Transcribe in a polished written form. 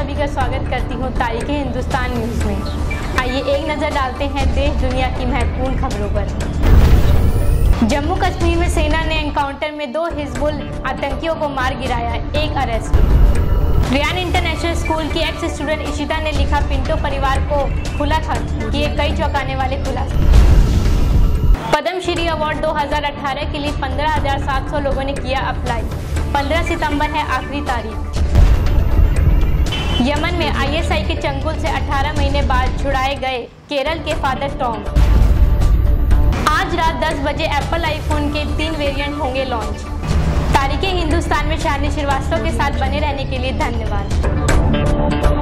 सभी का स्वागत करती हूँ तारीख़ हिंदुस्तान न्यूज़ में। आइए एक नज़र डालते हैं देश दुनिया की महत्वपूर्ण खबरों पर। जम्मू कश्मीर में सेना ने एनकाउंटर में 2 हिजबुल आतंकियों को मार गिराया, 1 अरेस्ट। रियान इंटरनेशनल स्कूल की एक्स स्टूडेंट इशिता ने लिखा, पिंटो परिवार को खुला खत किए कई चौंकाने वाले खुलासे। पद्मश्री अवार्ड 2018 के लिए 15,700 लोगों ने किया अप्लाई। 15 सितंबर है आखिरी तारीख। यमन में ISI के चंगुल से 18 महीने बाद छुड़ाए गए केरल के फादर टॉम। आज रात 10 बजे एप्पल आईफोन के 3 वेरिएंट होंगे लॉन्च। तारीख़ हिंदुस्तान में शालिनी श्रीवास्तव के साथ बने रहने के लिए धन्यवाद।